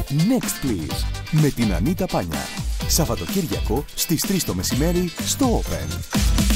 Next Please με την Ανίτα Πάνια. Σαββατοκύριακο στις 3 το μεσημέρι στο Open.